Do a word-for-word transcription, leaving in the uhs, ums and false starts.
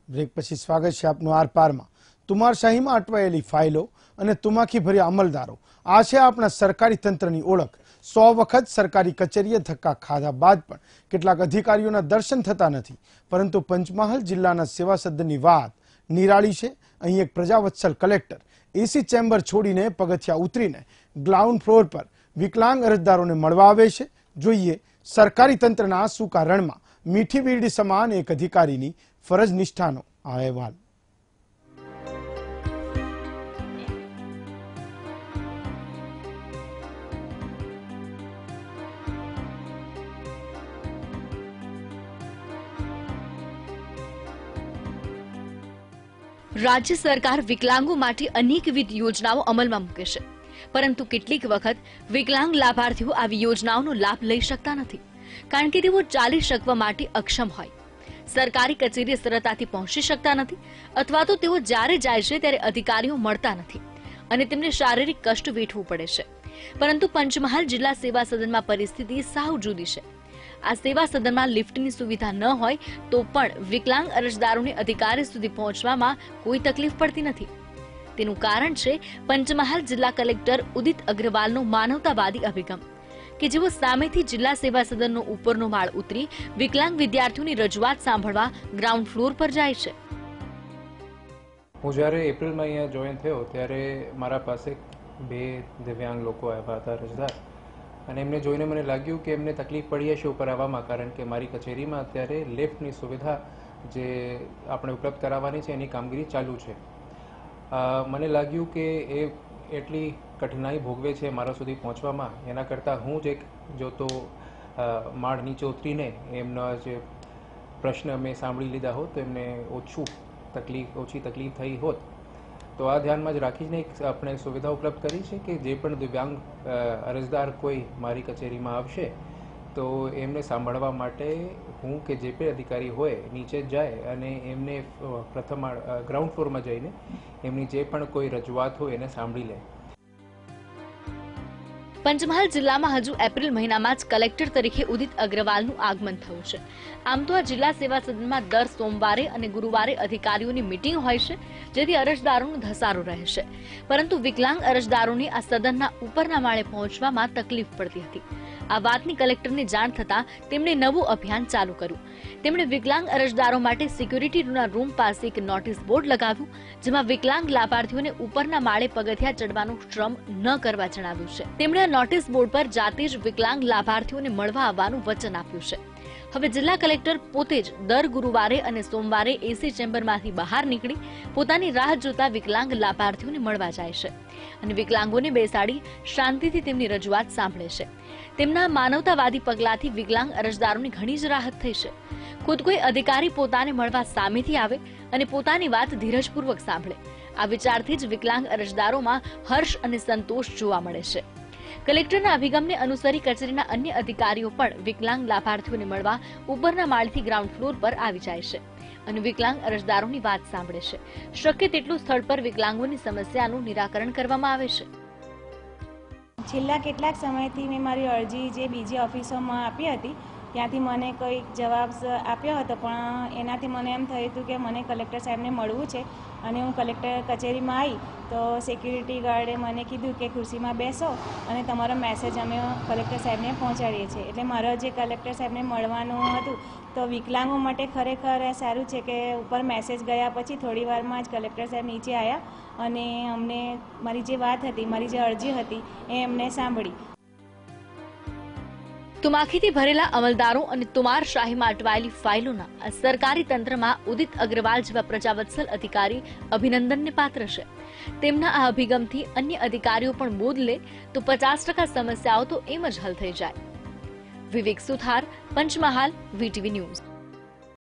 Break પછી સ્વાગત છે આપનું આરપારમાં। તુમારશાહીમાં અટવાયેલી ફાઇલો અને તુમાખી ભર્યા અમલદારો આ છે આપણા સરકારી તંત્રની ઓળખ। સો વખત સરકારી કચેરીએ ધક્કા ખાધા બાદ પણ કેટલાક અધિકારીઓના દર્શન થતા નથી, પરંતુ પંચમહાલ જિલ્લાના સેવા સદનની વાત નિરાળી છે। અહીં એક પ્રજાવત્સલ કલેક્ટર એસી ચેમ્બર છોડીને પગથિયા ઉતરીને ગ્રાઉન્ડ ફ્લોર પર વિકલાંગ અરજદારોને મળવા આવે છે। જોઈએ સરકારી તંત્રના સૂકા રણમાં મીઠી વીરડી સમાન એક અધિકારીની ફરજ નિષ્ઠાનો આ અહેવાલ। राज्य सरकार विकलांगों माटे अनेकविध योजनाओं अमल में मूके छे, परंतु કેટલીક વખત વિકલાંગ લાભાર્થીઓ આવી યોજનાઓનો લાભ લઈ શકતા નથી, કારણ કે તેઓ ચાલી શકવા માટે અક્ષમ હોય, સરકારી કચેરીએ સરળતાથી પહોંચી શકતા નથી, અથવા તો તેઓ જ્યારે જાય છે ત્યારે અધિકારીઓ મળતા નથી અને તેમને શારીરિક કષ્ટ વેઠવું પડે છે। પરંતુ પંચમહાલ જિલ્લા સેવા સદનમાં પરિસ્થિતિ સાવ જુદી છે। આ સેવા સદનમાં લિફ્ટની સુવિધા ન હોય તો પણ વિકલાંગ અરજદારોને અધિકારી સુધી પહોંચવામાં કોઈ તકલીફ પડતી નથી। તેનું કારણ છે પંચમહાલ જિલ્લા કલેક્ટર ઉદિત અગ્રવાલનો માનવતાવાદી અભિગમ, કે જેઓ સામેથી જિલ્લા સેવા સદનનો ઉપરનો માળ ઉતરી વિકલાંગ વિદ્યાર્થીઓની રજૂઆત સાંભળવા ગ્રાઉન્ડ ફ્લોર પર જાય છે। હું જ્યારે એપ્રિલમાં અહીંયા જોઈન થયો ત્યારે મારા પાસે બે દિવ્યાંગ લોકો આવ્યા હતા અરજદાર, અને એમને જોઈને મને લાગ્યું કે એમને તકલીફ પડી હશે ઉપર આવવામાં, કારણ કે મારી કચેરીમાં અત્યારે લિફ્ટની સુવિધા જે આપણે ઉપલબ્ધ કરાવવાની છે એની કામગીરી ચાલુ છે। મને લાગ્યું કે એ એટલી કઠિનાઈ ભોગવે છે મારા સુધી પહોંચવામાં, એના કરતાં હું જ એક જો તો માળ નીચે ઉતરીને એમના જે પ્રશ્ન મેં સાંભળી લીધા હોત તો એમને ઓછું તકલીફ ઓછી તકલીફ થઈ હોત। તો આ ધ્યાનમાં જ રાખીને એક આપણે સુવિધા ઉપલબ્ધ કરી છે કે જે પણ દિવ્યાંગ અરજદાર કોઈ મારી કચેરીમાં આવશે તો એમને સાંભળવા માટે હું કે જે પણ અધિકારી હોય નીચે જાય અને એમને પ્રથમ ગ્રાઉન્ડ ફ્લોરમાં જઈને એમની જે પણ કોઈ રજૂઆત હોય એને સાંભળી લે। પંચમહાલ જિલ્લામાં હજુ એપ્રિલ મહિનામાં જ કલેક્ટર તરીકે ઉદિત અગ્રવાલનું આગમન થયું છે। આમ તો આ જિલ્લા સેવા સદનમાં દર સોમવારે અને ગુરુવારે અધિકારીઓની મીટિંગ હોય છે, જેથી અરજદારોનો ધસારો રહે છે, પરંતુ વિકલાંગ અરજદારોને આ સદનના ઉપરના માળે પહોંચવામાં તકલીફ પડતી હતી। આ વાતની કલેક્ટરને જાણ થતાં તેમણે નવું અભિયાન ચાલુ કર્યું। તેમણે વિકલાંગ અરજદારો માટે સિક્યુરિટીના રૂમ પાસે એક નોટિસ બોર્ડ લગાવ્યું, જેમાં વિકલાંગ લાભાર્થીઓને ઉપરના માળે પગથિયા ચડવાનું શ્રમ ન કરવા જણાવ્યું છે। તેમણે આ નોટિસ બોર્ડ પર જાતે જ વિકલાંગ લાભાર્થીઓને મળવા આવવાનું વચન આપ્યું છે। હવે જિલ્લા કલેક્ટર પોતે જ દર ગુરુવારે અને સોમવારે એસી ચેમ્બરમાંથી બહાર નીકળી પોતાની રાહ જોતા વિકલાંગ લાભાર્થીઓને મળવા જાય છે અને વિકલાંગોને બેસાડી શાંતિથી તેમની રજૂઆત સાંભળે છે। તેમના માનવતાવાદી પગલાથી વિકલાંગ અરજદારોને ઘણી જ રાહત થઈ છે। ખુદ કોઈ અધિકારી પોતાને મળવા સામેથી આવે અને પોતાની વાત ધીરજપૂર્વક સાંભળે, આ વિચારથી જ વિકલાંગ અરજદારોમાં હર્ષ અને સંતોષ જોવા મળે છે। કલેક્ટરના અભિગમને અનુસરી કચેરીના અન્ય અધિકારીઓ પણ વિકલાંગ લાભાર્થીઓને મળવા ઉપરના માળથી ગ્રાઉન્ડ ફ્લોર પર આવી જાય છે અને વિકલાંગ અરજદારોની વાત સાંભળે છે। શક્ય તેટલું સ્થળ પર વિકલાંગોની સમસ્યાનું નિરાકરણ કરવામાં આવે છે। છેલ્લા કેટલાક સમયથી મેં મારી અરજી જે બીજી ઓફિસોમાં આપી હતી ત્યાંથી મને કોઈ જવાબ આપ્યો હતો, પણ એનાથી મને એમ થયું હતું કે મને કલેક્ટર સાહેબને મળવું છે, અને હું કલેક્ટર કચેરીમાં આવી તો સિક્યુરિટી ગાર્ડે મને કીધું કે ખુરશીમાં બેસો અને તમારો મેસેજ અમે કલેક્ટર સાહેબને પહોંચાડીએ છીએ। એટલે મારો જે કલેક્ટર સાહેબને મળવાનું હતું તો વિકલાંગો માટે ખરેખર સારું છે કે ઉપર મેસેજ ગયા પછી થોડી વારમાં જ કલેક્ટર સાહેબ નીચે આવ્યા અને અમને મારી જે વાત હતી, મારી જે અરજી હતી એ એમને સાંભળી। તુમાખીથી ભરેલા અમલદારો અને તુમારશાહીમાં અટવાયેલી ફાઇલોના આ સરકારી તંત્રમાં ઉદિત અગ્રવાલ જેવા પ્રજાવત્સલ અધિકારી અભિનંદનને પાત્ર છે। તેમના આ અભિગમથી અન્ય અધિકારીઓ પણ બોધ લે તો પચાસ ટકા સમસ્યાઓ તો એમ જ હલ થઈ જાય। Vivek Suthar, Panchmahal, VTV news.